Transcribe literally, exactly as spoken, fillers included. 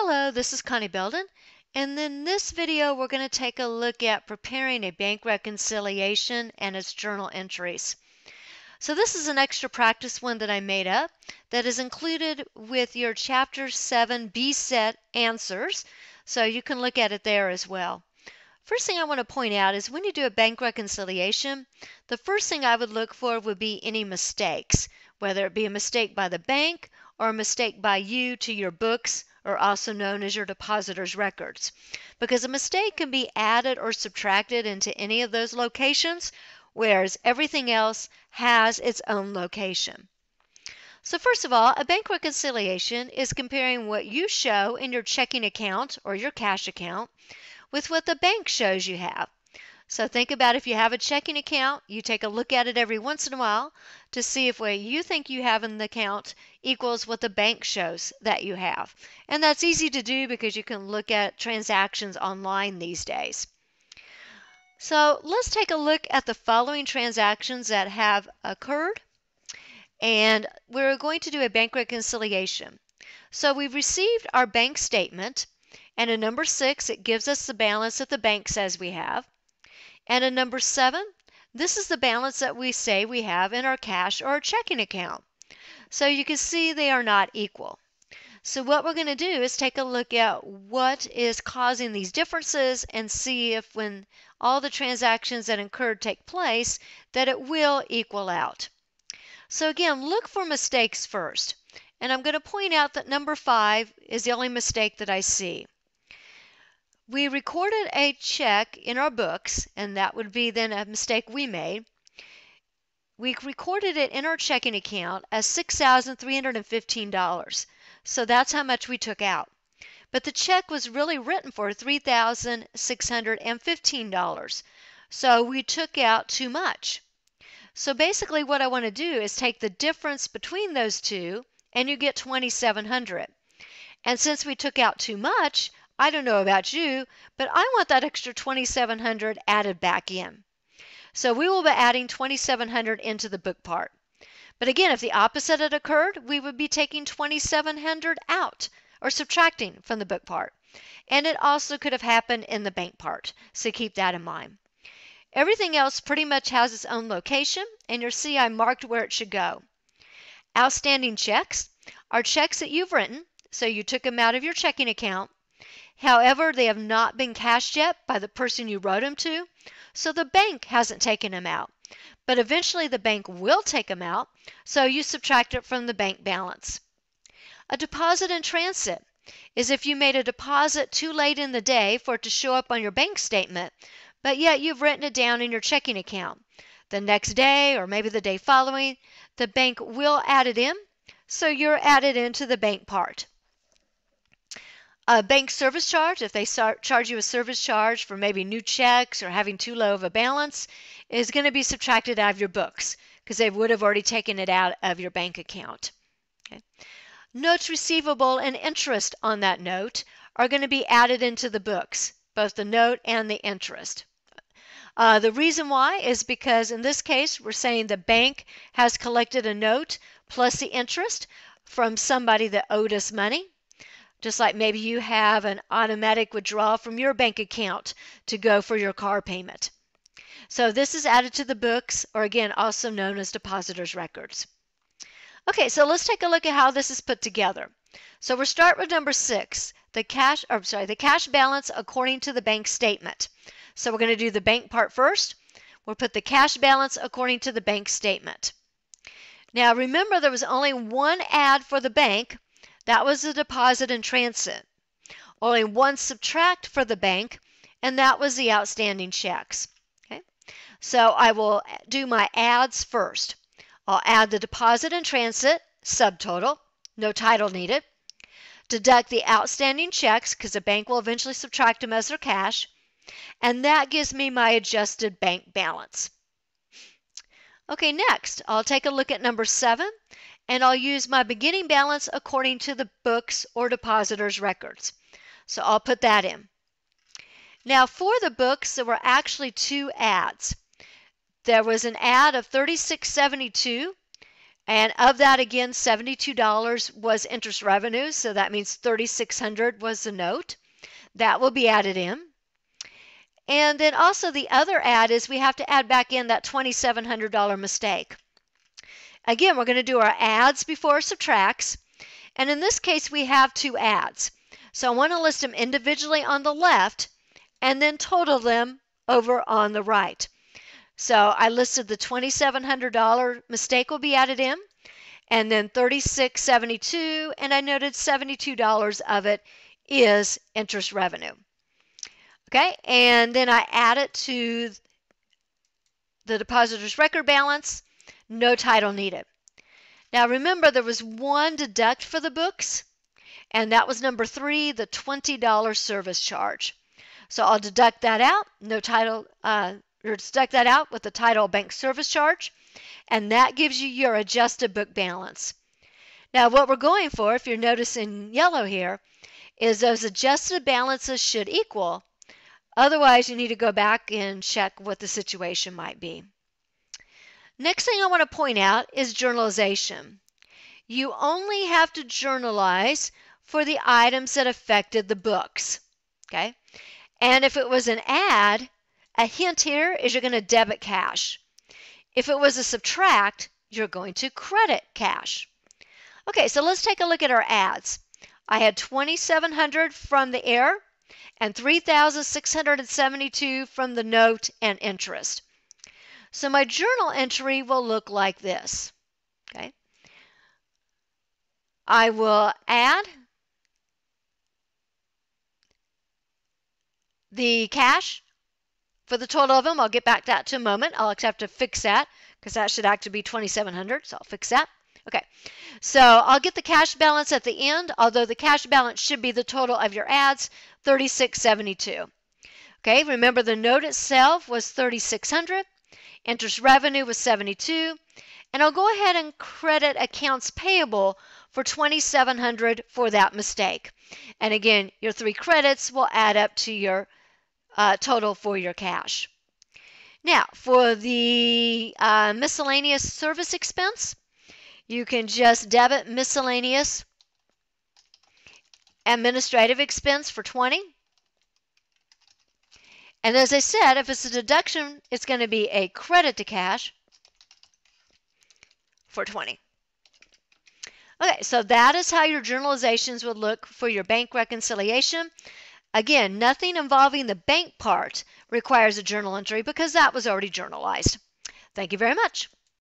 Hello, this is Connie Belden, and in this video we're going to take a look at preparing a bank reconciliation and its journal entries. So this is an extra practice one that I made up that is included with your Chapter seven B set answers, so you can look at it there as well. First thing I want to point out is when you do a bank reconciliation, the first thing I would look for would be any mistakes, whether it be a mistake by the bank or a mistake by you to your books, or also known as your depositor's records, because a mistake can be added or subtracted into any of those locations, whereas everything else has its own location. So first of all, a bank reconciliation is comparing what you show in your checking account or your cash account with what the bank shows you have. So think about if you have a checking account, you take a look at it every once in a while to see if what you think you have in the account equals what the bank shows that you have. And that's easy to do because you can look at transactions online these days. So let's take a look at the following transactions that have occurred. And we're going to do a bank reconciliation. So we've received our bank statement, and in number six, it gives us the balance that the bank says we have. And in number seven, this is the balance that we say we have in our cash or our checking account. So you can see they are not equal. So what we're going to do is take a look at what is causing these differences and see if when all the transactions that occurred take place, that it will equal out. So again, look for mistakes first. And I'm going to point out that number five is the only mistake that I see. We recorded a check in our books, and that would be then a mistake we made. We recorded it in our checking account as six thousand three hundred fifteen dollars. So that's how much we took out. But the check was really written for three thousand six hundred fifteen dollars. So we took out too much. So basically what I want to do is take the difference between those two, and you get twenty-seven hundred dollars. And since we took out too much, I don't know about you, but I want that extra twenty-seven hundred dollars added back in. So we will be adding twenty-seven hundred dollars into the book part. But again, if the opposite had occurred, we would be taking twenty-seven hundred dollars out or subtracting from the book part. And it also could have happened in the bank part, so keep that in mind. Everything else pretty much has its own location, and you'll see I marked where it should go. Outstanding checks are checks that you've written, so you took them out of your checking account. However, they have not been cashed yet by the person you wrote them to, so the bank hasn't taken them out. But eventually the bank will take them out, so you subtract it from the bank balance. A deposit in transit is if you made a deposit too late in the day for it to show up on your bank statement, but yet you've written it down in your checking account. The next day, or maybe the day following, the bank will add it in, so you're added into the bank part. A bank service charge, if they start, charge you a service charge for maybe new checks or having too low of a balance, is going to be subtracted out of your books because they would have already taken it out of your bank account. Okay. Notes receivable and interest on that note are going to be added into the books, both the note and the interest. Uh, the reason why is because in this case we're saying the bank has collected a note plus the interest from somebody that owed us money. Just like maybe you have an automatic withdrawal from your bank account to go for your car payment. So this is added to the books, or again, also known as depositor's records. Okay, so let's take a look at how this is put together. So we'll start with number six, the cash, or sorry, the cash balance according to the bank statement. So we're going to do the bank part first. We'll put the cash balance according to the bank statement. Now remember, there was only one add for the bank. That was the deposit in transit. Only one subtract for the bank, and that was the outstanding checks. Okay? So I will do my adds first. I'll add the deposit in transit, subtotal, no title needed. Deduct the outstanding checks, because the bank will eventually subtract them as their cash, and that gives me my adjusted bank balance. Okay, next, I'll take a look at number seven. And I'll use my beginning balance according to the books or depositor's records. So I'll put that in. Now for the books, there were actually two adds. There was an add of thirty-six seventy-two, And of that, again, seventy-two dollars was interest revenue, so that means thirty-six hundred dollars was the note. That will be added in. And then also the other add is we have to add back in that twenty-seven hundred dollar mistake. Again, we're going to do our adds before subtracts. And in this case, we have two adds. So I want to list them individually on the left and then total them over on the right. So I listed the twenty-seven hundred dollar mistake will be added in, and then thirty-six seventy-two, and I noted seventy-two dollars of it is interest revenue. Okay, and then I add it to the depositor's record balance, no title needed. Now remember, there was one deduct for the books, and that was number three, the twenty dollar service charge. So I'll deduct that out, no title, uh, or deduct that out with the title bank service charge, and that gives you your adjusted book balance. Now what we're going for, if you're noticing yellow here, is those adjusted balances should equal. Otherwise, you need to go back and check what the situation might be. Next thing I want to point out is journalization. You only have to journalize for the items that affected the books. Okay? And if it was an add, a hint here is you're going to debit cash. If it was a subtract, you're going to credit cash. Okay, so let's take a look at our adds. I had twenty-seven hundred dollars from the error and three thousand six hundred seventy-two dollars from the note and interest. So my journal entry will look like this. Okay. I will add the cash for the total of them. I'll get back to that to a moment. I'll have to fix that because that should actually be twenty-seven hundred dollars, so I'll fix that. Okay, so I'll get the cash balance at the end, although the cash balance should be the total of your adds, thirty-six seventy-two. Okay, remember the note itself was thirty-six hundred dollars, interest revenue was seventy-two, and I'll go ahead and credit accounts payable for twenty-seven hundred dollars for that mistake. And again, your three credits will add up to your uh, total for your cash. Now, for the uh, miscellaneous service expense, you can just debit miscellaneous administrative expense for twenty. And as I said, if it's a deduction, it's going to be a credit to cash for twenty. Okay, so that is how your journalizations would look for your bank reconciliation. Again, nothing involving the bank part requires a journal entry because that was already journalized. Thank you very much.